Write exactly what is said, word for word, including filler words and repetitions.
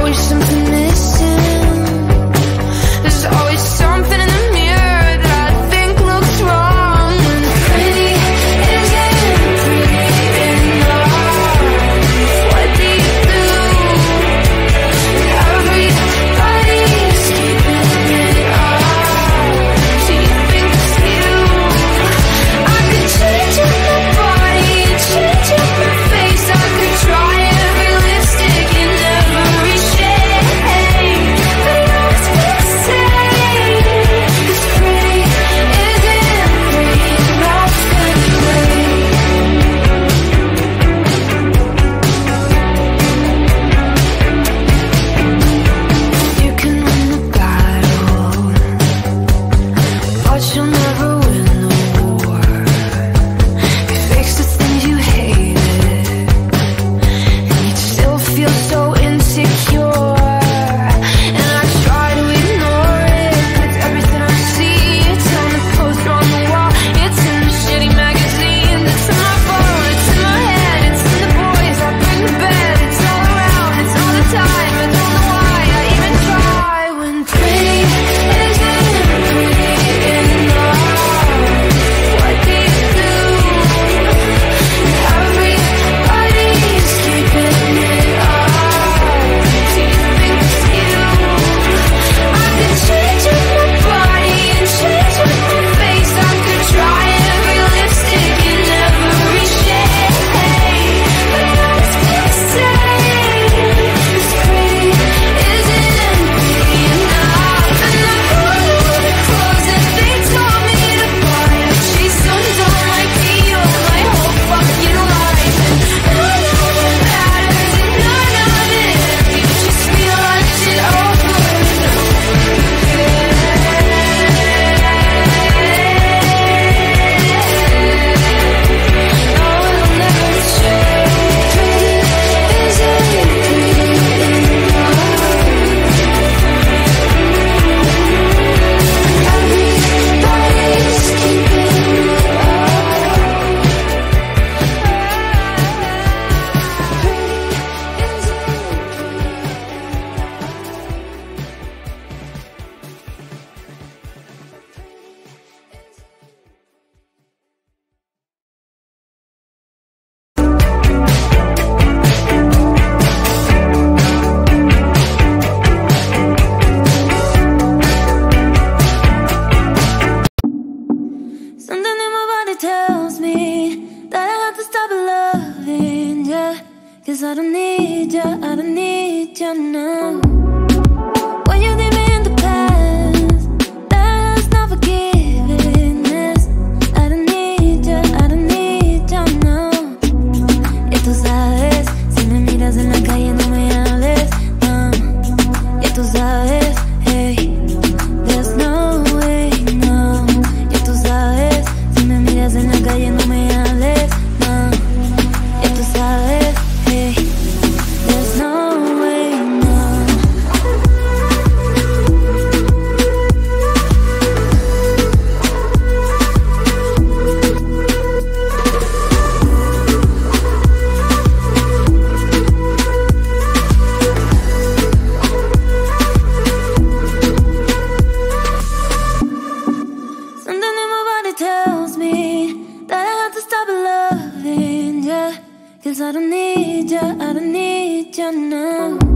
always something missing. There's always something in the mirror that I think looks wrong. And pretty isn't pretty enough. What do you do? Everybody's keeping it up. Do you think it's you? I could change up my body and change up my face. I could try every lipstick and every shade, but it always feels the same. 'Cause pretty isn't pretty enough anyway. You can win the battle, but you'll never win the war. You fix the things you hated, and you still feel so insecure. And I try to ignore it with everything I see. It's on the poster on the wall, it's in the shitty magazine. It's in my phone, it's in my head, it's in the boys I bring to bed. It's all around, it's all the time. I don't know why I even try. When pretty isn't pretty enough, what do you do? Everybody's keeping it up. Do you think it's you? I could change up my body and change up my face. I could try every lipstick and every shade, but it always feels the same. 'Cause pretty isn't pretty enough. And I bought all the clothes that they told me to buy. I chased some don't like me all my whole fucking life. And none of it matters and none of it ends. You just realize it over and over again. No, it'll never change. Pretty isn't pretty enough. Everybody's keeping it Something in my body tells me that I have to stop loving ya. 'Cause I don't need ya, I don't need ya now. When you leave me in the past, that's not forgiveness. I don't need ya, I don't need ya now. Y tú sabes, si me miras en la calle no me hables, no. Y tú sabes, hey, there's no way, no. Y tú sabes, si me miras en la calle no me hables, no. Y tú sabes, hey, there's no way, no. Something in my body tells me that I have to stop loving ya. 'Cause I don't need ya, I don't need ya now.